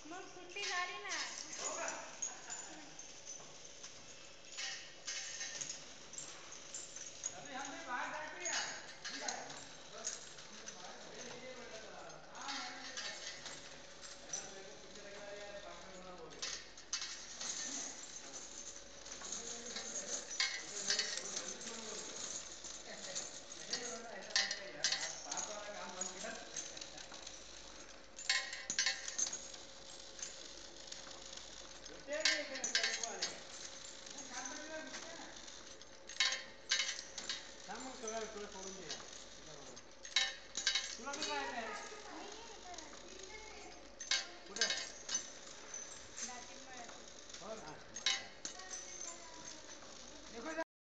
मग सुट्टी झाली ना. अभी हमने बाहर जाके यार ठीक है बस ये बेटा चला रहा हां मैंने मेरे को पीछे लगा यार पार्टनर बना बोले नहीं बोला ऐसा मत कर यार पास वाला काम मत कर रुकते नहीं है टेम्पो वाले नहीं काम पे जो रुकते हैं थांब मग सगळं तुला सोडून दे तुला कुठं जायचं आहे